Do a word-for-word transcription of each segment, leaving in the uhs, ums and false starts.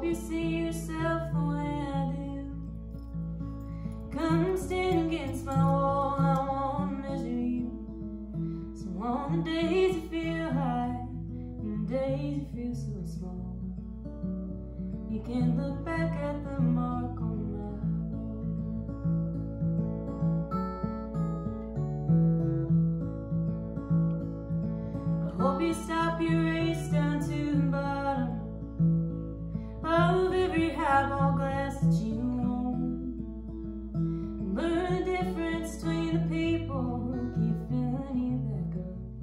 hope you see yourself the way I do. Come stand against my wall, I wanna measure you. So on the days you feel high, and the days you feel so small, you can look back at the mark on my wall. I hope you stop your race down to the bottom of every highball glass that you own, and learn the difference between the people who keep filling you back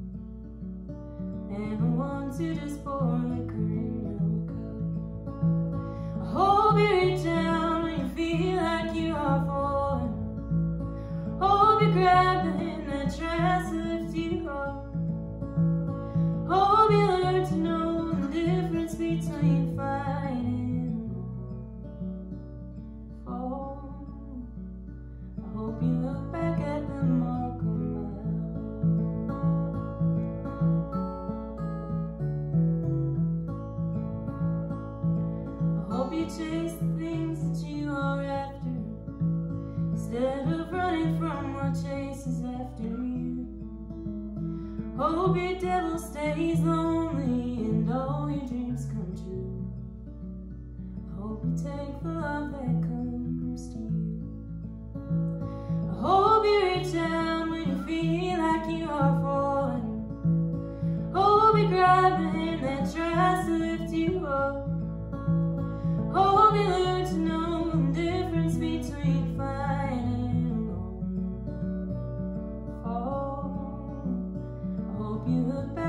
up and the ones who just pour liquor in your cup. I hope you reach down when you feel like you are falling. Hope you grab the hand that tries to lift you up. Hope you learn to know the difference between fighting and fall. I hope you look back at the mark on my wall. I hope you chase the things that you are after, instead of running from what chases after you. Hope your devil stays lonely and all your dreams come true. I hope you take the love that comes to you. I hope you reach out when you feel like you are falling. Hope you grab the hand that tries to lift you up. Hope you learn to know the difference between fighting and fall. You look back